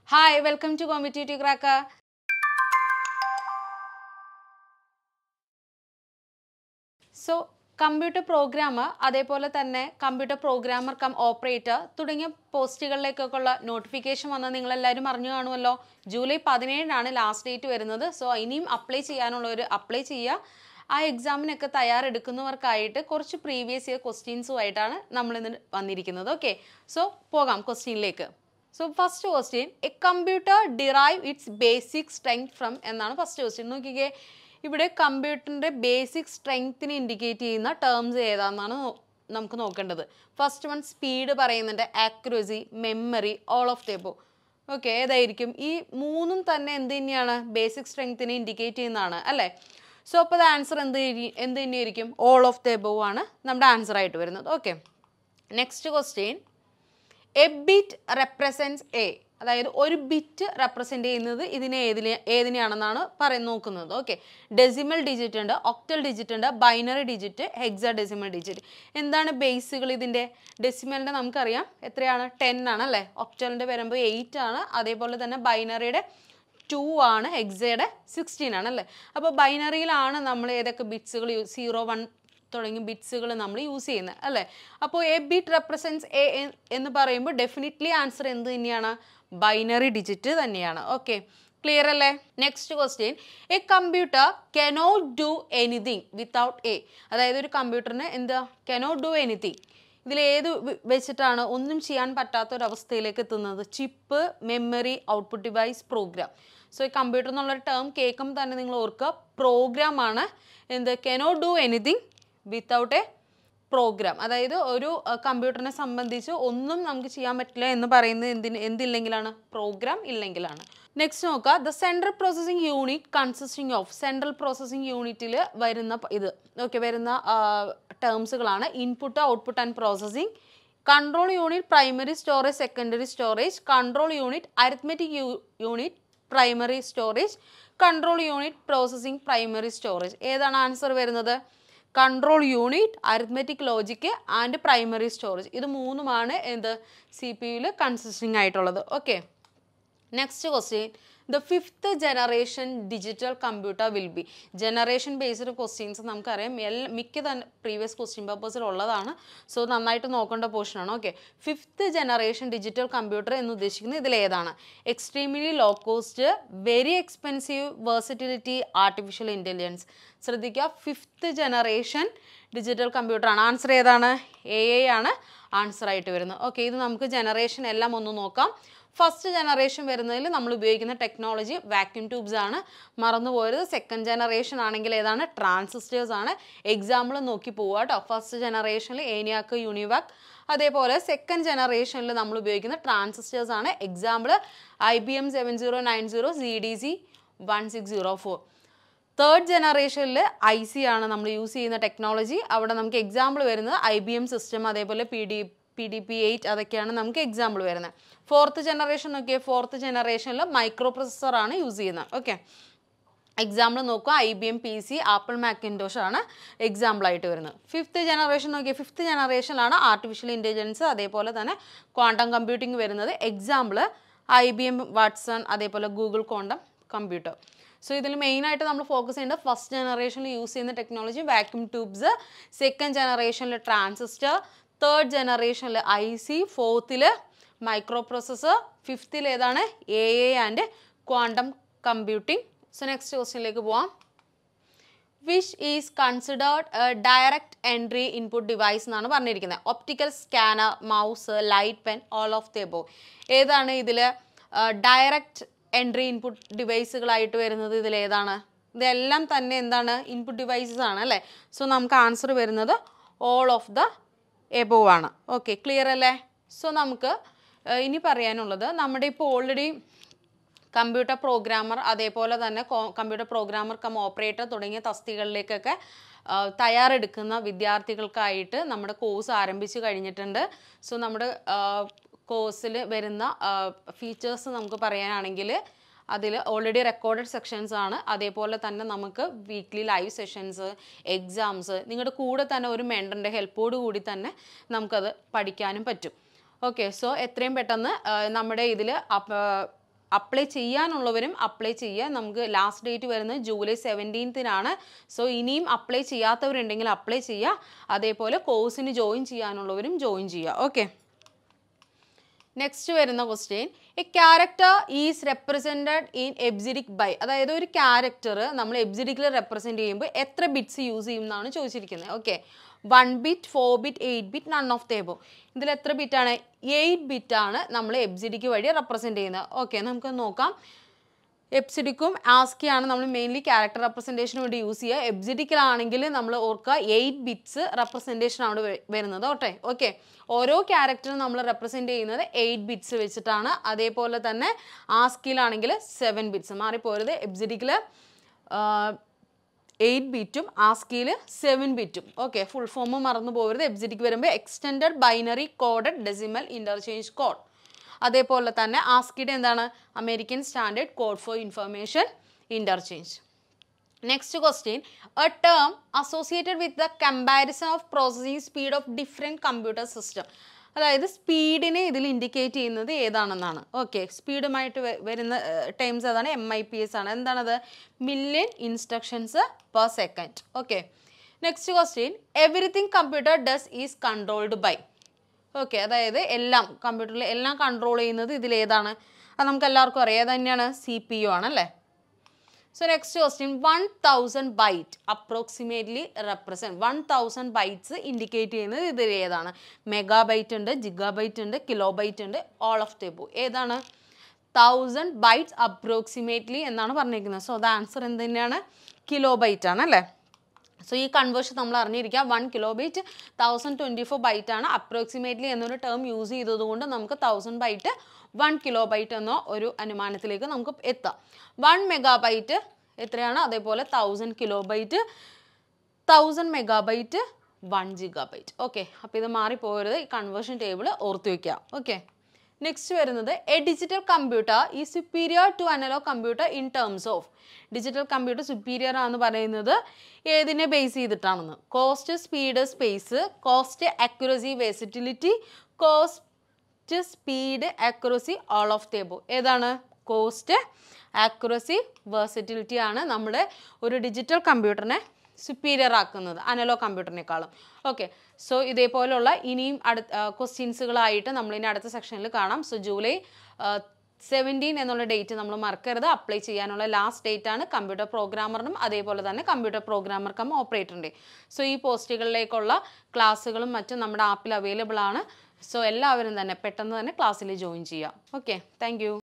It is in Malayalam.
Hi, welcome to Competitive Cracker. So, computer programmer, അതേപോലെ തന്നെ computer programmer കം operator തുടങ്ങിയ പോസ്റ്റുകളിലേക്കൊക്കെയുള്ള നോട്ടിഫിക്കേഷൻ വന്നാൽ നിങ്ങളെല്ലാവരും അറിഞ്ഞു കാണുമല്ലോ. ജൂലൈ 17 ലാസ്റ്റ് ഡേറ്റ് വരുന്നത്. സോ ഇനിയും അപ്ലൈ ചെയ്യാനുള്ളവർ അപ്ലൈ ചെയ്യുക. ആ എക്സാമിനൊക്കെ തയ്യാറെടുക്കുന്നവർക്കായിട്ട് കുറച്ച് പ്രീവിയസ് ഇയർ ക്വസ്റ്റ്യൻസുമായിട്ടാണ് നമ്മളിന്ന് വന്നിരിക്കുന്നത്. ഓക്കെ, സോ പോകാം ക്വസ്റ്റ്യനിലേക്ക്. So first question, a computer derive its basic strength from എന്നാണ് ഫസ്റ്റ് ക്വസ്റ്റ്യൻ. നോക്കിക്കേ, ഇവിടെ കമ്പ്യൂട്ടറിൻ്റെ ബേസിക് സ്ട്രെങ്ത്തിനെ ഇൻഡിക്കേറ്റ് ചെയ്യുന്ന ടേംസ് ഏതാണെന്നാണ് നമുക്ക് നോക്കേണ്ടത്. ഫസ്റ്റ് വൺ സ്പീഡ് പറയുന്നുണ്ട്, accuracy, memory, all of the above. Okay, ഏതായിരിക്കും? ഈ മൂന്നും തന്നെ എന്ത് തന്നെയാണ്? ബേസിക് സ്ട്രെങ്ത്തിനെ ഇൻഡിക്കേറ്റ് ചെയ്യുന്നതാണ് അല്ലേ? സോ അപ്പോൾ അത് ആൻസർ എന്ത് തന്നെയായിരിക്കും? ഓൾ ഓഫ് ദ എബോവ് ആണ് നമ്മുടെ ആൻസർ ആയിട്ട് വരുന്നത്. Okay, next question, a bit represents a, അതായത് ഒരു ബിറ്റ് റെപ്രസെൻറ്റ് ചെയ്യുന്നത് ഏതിനെയാണെന്നാണ് നോക്കുന്നത്. ഓക്കെ, ഡെസിമൽ ഡിജിറ്റ് ഉണ്ട്, ഒക്ടൽ ഡിജിറ്റ് ഉണ്ട്, binary digit, hexadecimal digit. എന്താണ് ബേസുകൾ ഇതിൻ്റെ? ഡെസിമലിൻ്റെ നമുക്കറിയാം എത്രയാണ്? 10 ആണ് അല്ലേ? ഒക്ടലിൻ്റെ വരുമ്പോൾ 8 ആണ്, അതേപോലെ തന്നെ ബൈനറിയുടെ 2 ആണ്, ഹെക്സയുടെ 16 ആണ് അല്ലേ? അപ്പോൾ ബൈനറിയിലാണ് നമ്മൾ ഏതൊക്കെ ബിറ്റ്സുകൾ 0, 1 തുടങ്ങിയ ബിറ്റ്സുകൾ നമ്മൾ യൂസ് ചെയ്യുന്നത് അല്ലേ? അപ്പോൾ എ ബിറ്റ് റെപ്രസെൻറ്റ്സ് എ എന്ന് പറയുമ്പോൾ ഡെഫിനിറ്റ്ലി ആൻസർ എന്ത് തന്നെയാണ്? ബൈനറി ഡിജിറ്റ് തന്നെയാണ്. ഓക്കെ, ക്ലിയർ അല്ലേ? Next question, a computer cannot do anything without a, അതായത് ഒരു കമ്പ്യൂട്ടറിന് എന്താ? Cannot do anything. ഇതിലേത് വെച്ചിട്ടാണ് ഒന്നും ചെയ്യാൻ പറ്റാത്തൊരവസ്ഥയിലേക്ക് എത്തുന്നത്? Chip, memory, output device, program. So ഈ കമ്പ്യൂട്ടർ എന്നുള്ളൊരു ടേം കേൾക്കുമ്പോൾ തന്നെ നിങ്ങൾ ഓർക്കുക, പ്രോഗ്രാം ആണ് എന്ത്? Cannot do anything without a program. അതായത് ഒരു കമ്പ്യൂട്ടറിനെ സംബന്ധിച്ച് ഒന്നും നമുക്ക് ചെയ്യാൻ പറ്റില്ല എന്ന് പറയുന്നത് എന്തില്ലെങ്കിലാണ്? പ്രോഗ്രാം ഇല്ലെങ്കിലാണ്. നെക്സ്റ്റ് നോക്കുക, the central processing unit consisting of. Central processing യൂണിറ്റിൽ വരുന്ന വരുന്ന ടേംസുകളാണ് input, output and processing, control unit, primary storage, secondary storage, control unit, arithmetic unit, primary storage, control unit, processing, primary storage. ഏതാണ് ആൻസർ വരുന്നത്? Control unit, arithmetic logic and primary storage. ഇത് മൂന്നുമാണ് എന്ത്? സി പി യുവിൽ കൺസിസ്റ്റിംഗ് ആയിട്ടുള്ളത്. Okay, next question, the 5th generation digital computer will B. Generation based questions നമുക്കറിയാം മിക്ക തന്നെ പ്രീവിയസ് ക്വസ്റ്റ്യൻ പേപ്പേഴ്സിൽ ഉള്ളതാണ്. സോ നന്നായിട്ട് നോക്കേണ്ട പോർഷനാണ്. Okay, 5th generation digital computer എന്ന് ഉദ്ദേശിക്കുന്നത് ഇതിലേതാണ്? Extremely low cost, very expensive, versatility, artificial intelligence. ശ്രദ്ധിക്കുക, 5th ജനറേഷൻ ഡിജിറ്റൽ കമ്പ്യൂട്ടർ ആണ്. ആൻസർ ഏതാണ്? എ ആണ് ആൻസർ ആയിട്ട് വരുന്നത്. ഓക്കെ, ഇത് നമുക്ക് ജനറേഷൻ എല്ലാം ഒന്ന് നോക്കാം. ഫസ്റ്റ് ജനറേഷൻ വരുന്നതിൽ നമ്മൾ ഉപയോഗിക്കുന്ന ടെക്നോളജി വാക്യൂം ട്യൂബ്സ് ആണ്, മറന്നുപോയത്. സെക്കൻഡ് ജനറേഷൻ ആണെങ്കിൽ ഏതാണ്? ട്രാൻസിസ്റ്റേഴ്സ് ആണ്. എക്സാമ്പിൾ നോക്കി പോവുക കേട്ടോ. ഫസ്റ്റ് ജനറേഷനിൽ ഏനിയാക്ക്, യൂണിവാക്. അതേപോലെ സെക്കൻഡ് ജനറേഷനിൽ നമ്മൾ ഉപയോഗിക്കുന്ന ട്രാൻസിസ്റ്റേഴ്സ് ആണ്. Example IBM 7090, ZDC 1604. തേർഡ് ജനറേഷനിൽ IC ആണ് നമ്മൾ യൂസ് ചെയ്യുന്ന ടെക്നോളജി. അവിടെ നമുക്ക് എക്സാമ്പിൾ വരുന്നത് IBM സിസ്റ്റം, അതേപോലെ PDP-8 അതൊക്കെയാണ് നമുക്ക് എക്സാമ്പിൾ വരുന്നത്. ഫോർത്ത് ജനറേഷൻ നോക്കിയാൽ ഫോർത്ത് ജനറേഷനിൽ മൈക്രോ പ്രൊസസ്സർ ആണ് യൂസ് ചെയ്യുന്നത്. ഓക്കെ, എക്സാമ്പിൾ നോക്കുക, IBM PC, ആപ്പിൾ മാക്കിൻടോഷ് ആണ് എക്സാമ്പിൾ ആയിട്ട് വരുന്നത്. 5th ജനറേഷൻ നോക്കിയാൽ 5th ജനറേഷനിലാണ് ആർട്ടിഫിഷ്യൽ ഇൻ്റലിജൻസ്, അതേപോലെ തന്നെ ക്വാണ്ടം കമ്പ്യൂട്ടിംഗ് വരുന്നത്. എക്സാമ്പിൾ IBM വാട്സൺ, അതേപോലെ ഗൂഗിൾ ക്വാണ്ടം കമ്പ്യൂട്ടർ. സോ ഇതിൽ മെയിനായിട്ട് നമ്മൾ ഫോക്കസ് ചെയ്യേണ്ടത് ഫസ്റ്റ് ജനറേഷനിൽ യൂസ് ചെയ്യുന്ന ടെക്നോളജി വാക്യൂം ട്യൂബ്സ്, സെക്കൻഡ് ജനറേഷനിൽ ട്രാൻസിസ്റ്റർ, തേർഡ് ജനറേഷനിൽ IC, ഫോർത്തിൽ മൈക്രോ പ്രൊസസ്സർ, ഫിഫ്ത്തിൽ ഏതാണ്? AI and quantum computing. So next ക്വസ്റ്റ്യനിലേക്ക് പോവാം. Which is considered direct entry input device എന്നാണ് പറഞ്ഞിരിക്കുന്നത്. Optical scanner, mouse, light pen, all of the above. ഏതാണ് ഇതിൽ ഡയറക്റ്റ് എൻട്രി ഇൻപുട്ട് ഡിവൈസുകളായിട്ട് വരുന്നത്? ഇതിലേതാണ്? ഇതെല്ലാം തന്നെ എന്താണ്? ഇൻപുട്ട് ഡിവൈസസ് ആണ് അല്ലേ? സോ നമുക്ക് ആൻസർ വരുന്നത് ഓൾ ഓഫ് ദ എബോവ് ആണ്. ഓക്കെ, ക്ലിയർ അല്ലേ? സോ നമുക്ക് ഇനി പറയാനുള്ളത്, നമ്മുടെ ഇപ്പോൾ ഓൾറെഡി കമ്പ്യൂട്ടർ പ്രോഗ്രാമർ, അതേപോലെ തന്നെ കമ്പ്യൂട്ടർ പ്രോഗ്രാമർ കം ഓപ്പറേറ്റർ തുടങ്ങിയ തസ്തികകളിലേക്കൊക്കെ തയ്യാറെടുക്കുന്ന വിദ്യാർത്ഥികൾക്കായിട്ട് നമ്മുടെ കോഴ്സ് ആരംഭിച്ചു കഴിഞ്ഞിട്ടുണ്ട്. സോ നമ്മുടെ കോഴ്സിൽ വരുന്ന ഫീച്ചേഴ്സ് നമുക്ക് പറയാനാണെങ്കിൽ അതിൽ ഓൾറെഡി റെക്കോർഡഡ് സെക്ഷൻസ് ആണ്. അതേപോലെ തന്നെ നമുക്ക് വീക്ക്ലി ലൈവ് സെഷൻസ്, എക്സാംസ്, നിങ്ങളുടെ കൂടെ തന്നെ ഒരു മെൻറ്ററിൻ്റെ ഹെൽപ്പോട് കൂടി തന്നെ നമുക്കത് പഠിക്കാനും പറ്റും. ഓക്കെ, സോ എത്രയും പെട്ടെന്ന് നമ്മുടെ ഇതിൽ അപ്ലൈ ചെയ്യാനുള്ളവരും അപ്ലൈ ചെയ്യുക. നമുക്ക് ലാസ്റ്റ് ഡേറ്റ് വരുന്നത് ജൂലൈ 17-നാണ്. സോ ഇനിയും അപ്ലൈ ചെയ്യാത്തവരുണ്ടെങ്കിൽ അപ്ലൈ ചെയ്യുക. അതേപോലെ കോഴ്സിന് ജോയിൻ ചെയ്യാനുള്ളവരും ജോയിൻ ചെയ്യുക. ഓക്കെ, നെക്സ്റ്റ് വരുന്ന question, a character is represented in EBCDIC by, അതായത് ഒരു ക്യാരക്ടർ നമ്മൾ എബ്സിഡിക്കിൽ റെപ്രസെൻറ്റ് ചെയ്യുമ്പോൾ എത്ര ബിറ്റ്സ് യൂസ് ചെയ്യും എന്നാണ് ചോദിച്ചിരിക്കുന്നത്. Okay, 1 bit, 4 bit, 8 bit, none of the above. ഇതിൽ എത്ര ബിറ്റാണ്? 8 ബിറ്റാണ് നമ്മൾ എബ്സിഡിക്ക് വഴി റെപ്രസെൻറ്റ് ചെയ്യുന്നത്. ഓക്കെ, നമുക്ക് നോക്കാം. എബ്സിഡിക്കും ആസ്കിയാണ് നമ്മൾ മെയിൻലി ക്യാരക്ടർ റെപ്രസെൻറ്റേഷന് വേണ്ടി യൂസ് ചെയ്യുക. എബ്സിഡിക്കിലാണെങ്കിൽ നമ്മൾ ഓർക്കുക 8 ബിറ്റ്സ് റെപ്രസെൻറ്റേഷനാണ് വരുന്നത്. ഓക്കെ, ഓരോ ക്യാരക്ടറും നമ്മൾ റെപ്രസെൻറ്റ് ചെയ്യുന്നത് 8 ബിറ്റ്സ് വെച്ചിട്ടാണ്. അതേപോലെ തന്നെ ആസ്കിയിലാണെങ്കിൽ 7 ബിറ്റ്സ്. മാറിപ്പോരുത്, എബ്സിഡിക്കിൽ 8 ബിറ്റും ആസ്കിയിൽ 7 ബിറ്റും. ഓക്കെ, ഫുൾ ഫോം മറന്നു പോകരുത്. എബ്സിഡിക്ക് വരുമ്പോൾ extended binary coded decimal interchange code. അതേപോലെ തന്നെ ആസ്കിയുടെ എന്താണ്? American standard code for information interchange. Next question, a term associated with the comparison of processing speed of different computer system. അതായത് സ്പീഡിനെ ഇതിൽ ഇൻഡിക്കേറ്റ് ചെയ്യുന്നത് ഏതാണെന്നാണ്. ഓക്കെ, സ്പീഡുമായിട്ട് വരുന്ന ടൈംസ് ഏതാണ്? MIPS ആണ്. എന്താണത്? Million instructions per second. Okay, next question, everything computer does is controlled by. Okay, അതായത് എല്ലാം കമ്പ്യൂട്ടറിൽ എല്ലാം കൺട്രോൾ ചെയ്യുന്നത് ഇതിലേതാണ്? അത് നമുക്ക് എല്ലാവർക്കും അറിയാം. അത് തന്നെയാണ് CPU ആണല്ലേ. So next question, 1000 byte approximately represent, 1000 bytes indicate ചെയ്യുന്നത് ഇതിൽ ഏതാണ്? മെഗാബൈറ്റ് ഉണ്ട്, ജിഗാബൈറ്റ് ഉണ്ട്, കിലോബൈറ്റ് ഉണ്ട്, ഓൾ ഓഫ് ദ എബോവ്. ഏതാണ്? 1000 ബൈറ്റ്സ് അപ്രോക്സിമേറ്റ്ലി എന്നാണ് പറഞ്ഞിരിക്കുന്നത്. സോ ദ ആൻസർ എന്ത് തന്നെയാണ്? കിലോബൈറ്റ് ആണ് അല്ലേ. സോ ഈ കൺവേർഷൻ നമ്മൾ അറിഞ്ഞിരിക്കുക. 1 കിലോബൈറ്റ് 1024 ബൈറ്റ് ആണ്. അപ്രോക്സിമേറ്റ്ലി എന്നൊരു ടേം യൂസ് ചെയ്തതുകൊണ്ട് നമുക്ക് 1000 ബൈറ്റ് 1 കിലോബൈറ്റ് എന്ന ഒരു അനുമാനത്തിലേക്ക് നമുക്ക് എത്താം. 1 മെഗാബൈറ്റ് എത്രയാണ്? അതേപോലെ 1000 കിലോബൈറ്റ്, 1000 മെഗാബൈറ്റ്, 1 ജിഗാബൈറ്റ്. ഓക്കെ, അപ്പോൾ ഇത് മാറിപ്പോകരുത്. ഈ കൺവേർഷൻ ടേബിൾ ഓർത്ത് വയ്ക്കുക. ഓക്കെ, നെക്സ്റ്റ് വരുന്നത്, എ ഡിജിറ്റൽ കമ്പ്യൂട്ടർ ഈ superior to analog computer in terms of. Digital computer superior ആണെന്ന് പറയുന്നത് ഏതിനെ ബേസ് ചെയ്തിട്ടാണെന്ന്? Cost, speed, space, cost, accuracy, versatility, cost, speed, accuracy, all of the above. ഏതാണ്? കോസ്റ്റ്, അക്യുറസി, വെർസിറ്റിലിറ്റി ആണ് നമ്മുടെ ഒരു ഡിജിറ്റൽ കമ്പ്യൂട്ടറിനെ സുപ്പീരിയർ ആക്കുന്നത് അനലോഗ് കമ്പ്യൂട്ടറിനേക്കാളും. ഓക്കെ, സോ ഇതേപോലുള്ള ഇനിയും ക്വസ്റ്റ്യൻസുകളായിട്ട് നമ്മളിനി അടുത്ത സെക്ഷനിൽ കാണാം. സോ ജൂലൈ 17 എന്നുള്ള ഡേറ്റ് നമ്മൾ മറക്കരുത്. അപ്ലൈ ചെയ്യാനുള്ള ലാസ്റ്റ് ഡേറ്റ് ആണ് കമ്പ്യൂട്ടർ പ്രോഗ്രാമറിനും അതേപോലെ തന്നെ കമ്പ്യൂട്ടർ പ്രോഗ്രാമർ കം ഓപ്പറേറ്ററിൻ്റെ. സോ ഈ പോസ്റ്റുകളിലേക്കുള്ള ക്ലാസ്സുകളും മറ്റും നമ്മുടെ ആപ്പിൽ അവൈലബിൾ ആണ്. സോ എല്ലാവരും തന്നെ പെട്ടെന്ന് തന്നെ ക്ലാസ്സിൽ ജോയിൻ ചെയ്യുക. Okay, thank U.